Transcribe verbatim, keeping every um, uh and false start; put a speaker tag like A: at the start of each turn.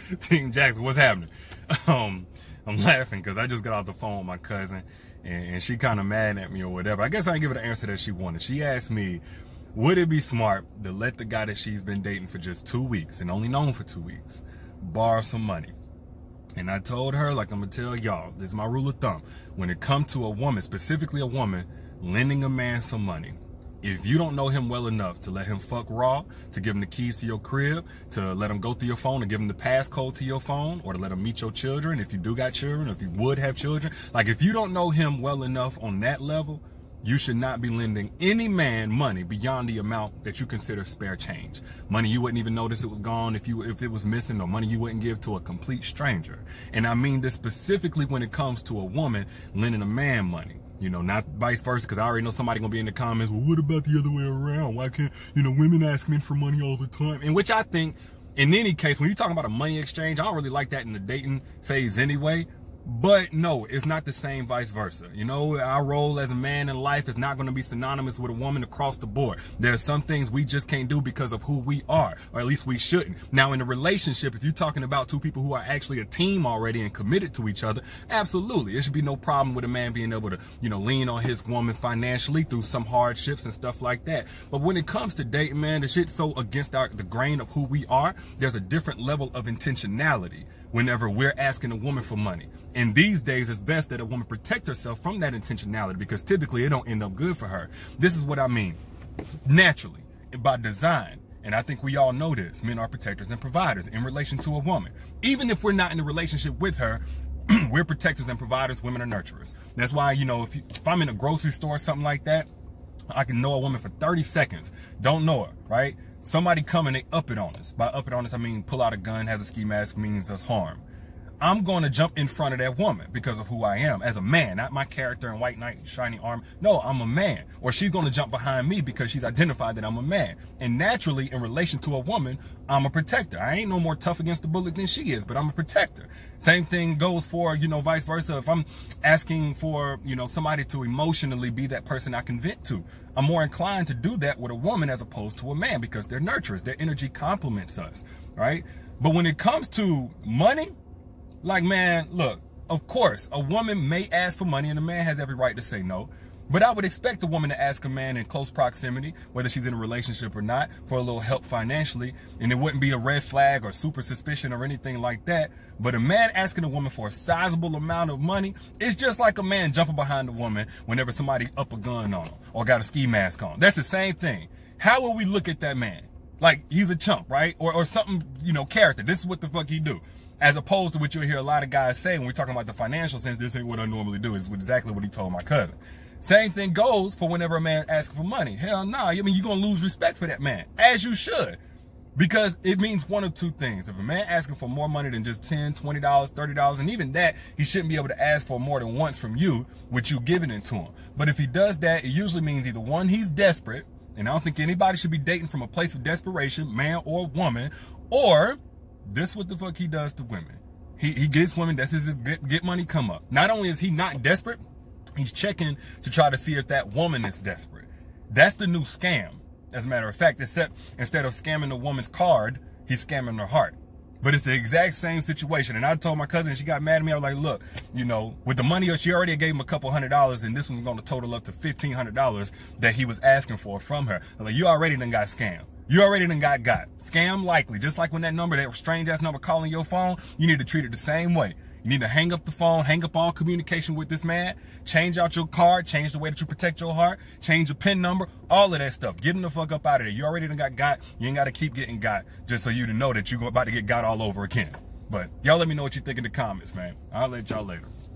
A: Team Jackson, what's happening? Um, I'm laughing because I just got off the phone with my cousin, and, and she kind of mad at me or whatever. I guess I didn't give her the answer that she wanted. She asked me, would it be smart to let the guy that she's been dating for just two weeks and only known for two weeks borrow some money? And I told her, like I'm gonna tell y'all, this is my rule of thumb. When it comes to a woman, specifically a woman, lending a man some money, if you don't know him well enough to let him fuck raw, to give him the keys to your crib, to let him go through your phone, to give him the passcode to your phone, or to let him meet your children, if you do got children, if you would have children, like if you don't know him well enough on that level, you should not be lending any man money beyond the amount that you consider spare change. Money you wouldn't even notice it was gone if you if it was missing, or money you wouldn't give to a complete stranger. And I mean this specifically when it comes to a woman lending a man money. You know, not vice versa, because I already know somebody gonna be in the comments, well, what about the other way around? Why can't, you know, women ask men for money all the time? In which I think, in any case, when you're talking about a money exchange, I don't really like that in the dating phase anyway. But no, it's not the same vice versa. You know, our role as a man in life is not going to be synonymous with a woman across the board. There are some things we just can't do because of who we are, or at least we shouldn't. Now, in a relationship, if you're talking about two people who are actually a team already and committed to each other, absolutely. There should be no problem with a man being able to, you know, lean on his woman financially through some hardships and stuff like that. But when it comes to dating, man, the shit's so against our, the grain of who we are, there's a different level of intentionality whenever we're asking a woman for money. And these days, it's best that a woman protect herself from that intentionality, because typically it don't end up good for her. This is what I mean. Naturally, by design, and I think we all know this, men are protectors and providers in relation to a woman. Even if we're not in a relationship with her, we're protectors and providers, women are nurturers. That's why, you know, if, you, if I'm in a grocery store or something like that, I can know a woman for thirty seconds, don't know her, right? Somebody come and they up it on us. By up it on us, I mean pull out a gun, has a ski mask, means us harm. I'm going to jump in front of that woman because of who I am as a man, not my character and white knight, shiny arm. No, I'm a man. Or she's going to jump behind me because she's identified that I'm a man. And naturally, in relation to a woman, I'm a protector. I ain't no more tough against the bullet than she is, but I'm a protector. Same thing goes for, you know, vice versa. If I'm asking for, you know, somebody to emotionally be that person I can vent to, I'm more inclined to do that with a woman as opposed to a man, because they're nurturers. Their energy complements us, right? But when it comes to money, like, man, look, of course, a woman may ask for money and a man has every right to say no. But I would expect a woman to ask a man in close proximity, whether she's in a relationship or not, for a little help financially. And it wouldn't be a red flag or super suspicion or anything like that. But a man asking a woman for a sizable amount of money, it's just like a man jumping behind a woman whenever somebody up a gun on him or got a ski mask on. That's the same thing. How will we look at that man? Like he's a chump, right? Or, or something, you know, character. This is what the fuck he do. As opposed to what you'll hear a lot of guys say when we're talking about the financial sense, this ain't what I normally do. Is exactly what he told my cousin. Same thing goes for whenever a man asks for money. Hell no, nah, I mean, you're going to lose respect for that man, as you should. Because it means one of two things. If a man asking for more money than just ten dollars, twenty dollars, thirty dollars, and even that, he shouldn't be able to ask for more than once from you, with you giving it to him. But if he does that, it usually means either one, he's desperate, and I don't think anybody should be dating from a place of desperation, man or woman, or this what the fuck he does to women. He, he gets women, that's his, his get, get money come up. Not only is he not desperate, he's checking to try to see if that woman is desperate. That's the new scam, as a matter of fact, except instead of scamming the woman's card, he's scamming her heart. But it's the exact same situation. And I told my cousin, she got mad at me. I was like, look, you know, with the money, she already gave him a couple hundred dollars, and this was going to total up to fifteen hundred dollars that he was asking for from her. I was like, you already done got scammed. You already done got got. Scam likely. Just like when that number, that strange ass number calling your phone, you need to treat it the same way. You need to hang up the phone, hang up all communication with this man, change out your card, change the way that you protect your heart, change your PIN number, all of that stuff. Get him the fuck up out of there. You already done got got. You ain't got to keep getting got just so you to know that you're about to get got all over again. But y'all let me know what you think in the comments, man. I'll let y'all later.